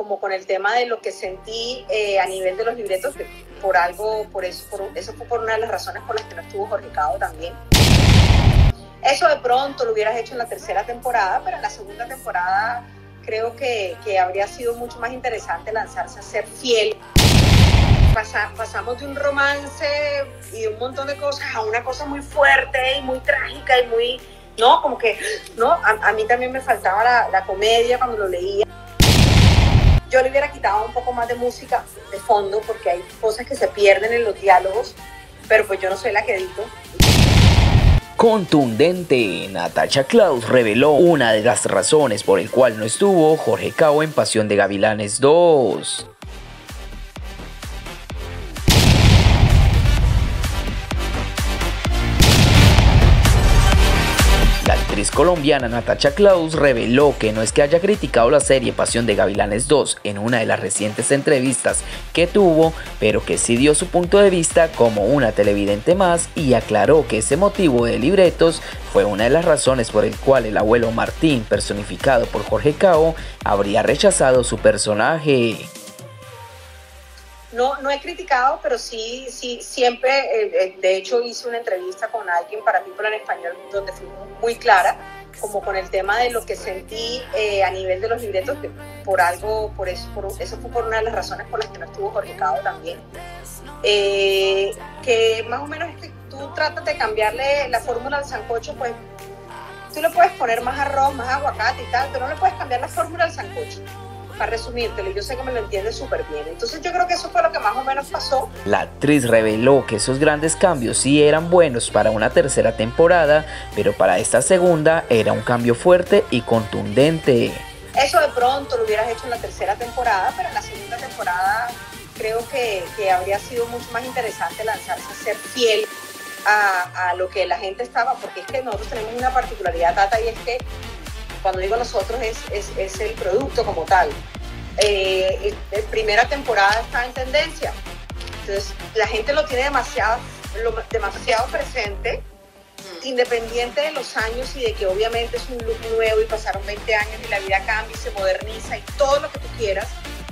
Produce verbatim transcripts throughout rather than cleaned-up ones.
como con el tema de lo que sentí eh, a nivel de los libretos, que por algo, por eso, por, eso fue por una de las razones por las que no estuvo Jorge Cao también. Eso de pronto lo hubieras hecho en la tercera temporada, pero en la segunda temporada creo que, que habría sido mucho más interesante lanzarse a ser fiel. Pasa, pasamos de un romance y de un montón de cosas a una cosa muy fuerte y muy trágica y muy, ¿no? Como que, ¿no? A, a mí también me faltaba la, la comedia cuando lo leía. Yo le hubiera quitado un poco más de música de fondo porque hay cosas que se pierden en los diálogos, pero pues yo no soy la que edito. Contundente, Natasha Clouse reveló una de las razones por el cual no estuvo Jorge Cao en Pasión de Gavilanes dos. La actriz colombiana Natasha Clouse reveló que no es que haya criticado la serie Pasión de Gavilanes dos en una de las recientes entrevistas que tuvo, pero que sí dio su punto de vista como una televidente más y aclaró que ese motivo de libretos fue una de las razones por el cual el abuelo Martín, personificado por Jorge Cao, habría rechazado su personaje. No, no he criticado, pero sí, sí siempre, eh, de hecho hice una entrevista con alguien para People en Español donde fui muy clara, como con el tema de lo que sentí eh, a nivel de los libretos, que por algo, por eso, por, eso fue por una de las razones por las que no estuvo Jorge Cao también, eh, que más o menos es que tú tratas de cambiarle la fórmula al sancocho, pues tú le puedes poner más arroz, más aguacate y tal, pero no le puedes cambiar la fórmula al sancocho. Para resumírtelo, yo sé que me lo entiendes súper bien. Entonces yo creo que eso fue lo que más o menos pasó. La actriz reveló que esos grandes cambios sí eran buenos para una tercera temporada, pero para esta segunda era un cambio fuerte y contundente. Eso de pronto lo hubieras hecho en la tercera temporada, pero en la segunda temporada creo que, que habría sido mucho más interesante lanzarse a ser fiel a, a lo que la gente estaba, porque es que nosotros tenemos una particularidad, Tata, y es que cuando digo nosotros es, es, es el producto como tal. Eh, la primera temporada está en tendencia, entonces la gente lo tiene demasiado, lo, demasiado presente, mm. independiente de los años y de que obviamente es un look nuevo y pasaron veinte años y la vida cambia y se moderniza y todo lo que tú quieras.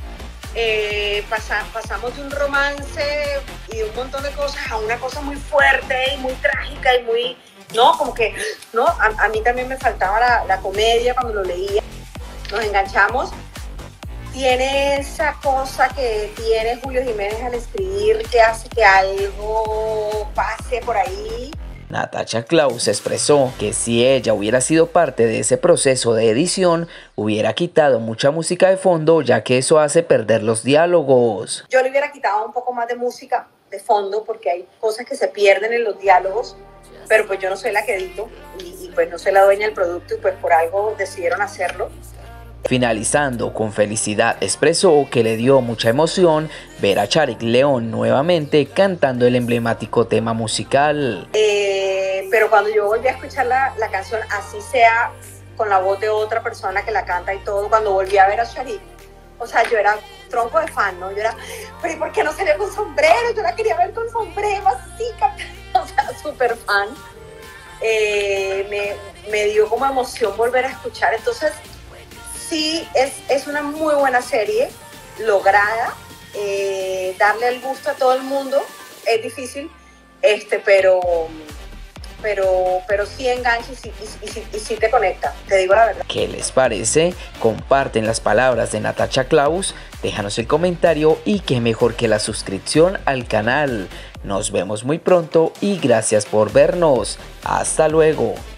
Eh, pasa, pasamos de un romance y de un montón de cosas a una cosa muy fuerte y muy trágica y muy... No, como que, no, a, a mí también me faltaba la, la comedia cuando lo leía. Nos enganchamos. Tiene esa cosa que tiene Julio Jiménez al escribir que hace que algo pase por ahí. Natasha Clouse expresó que si ella hubiera sido parte de ese proceso de edición, hubiera quitado mucha música de fondo, ya que eso hace perder los diálogos. Yo le hubiera quitado un poco más de música de fondo porque hay cosas que se pierden en los diálogos, pero pues yo no soy la que edito y, y pues no soy la dueña del producto y pues por algo decidieron hacerlo. Finalizando con felicidad, expresó que le dio mucha emoción ver a Charik León nuevamente cantando el emblemático tema musical. Eh, pero cuando yo volví a escuchar la, la canción, así sea con la voz de otra persona que la canta y todo, cuando volví a ver a Charik, o sea, yo era tronco de fan, ¿no? Yo era, pero ¿y por qué no salió con sombrero? Yo la quería ver con sombrero, así, o sea, súper fan. Eh, me, me dio como emoción volver a escuchar, entonces sí, es, es una muy buena serie, lograda, eh, darle el gusto a todo el mundo, es difícil, este, pero, pero, pero sí engancha y sí, y, y, y sí te conecta, te digo la verdad. ¿Qué les parece? Comparten las palabras de Natasha Clouse, déjanos el comentario y qué mejor que la suscripción al canal. Nos vemos muy pronto y gracias por vernos. Hasta luego.